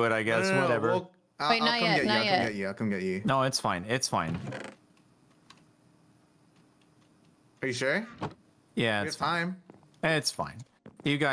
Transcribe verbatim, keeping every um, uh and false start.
do it, I guess. No, no, no, Whatever. We'll, I'll, Wait, I'll not come yet, get you. not I'll yet. come get you. I'll come get you. No, it's fine. It's fine. Are you sure? Yeah, We it's have time. It's fine. You guys.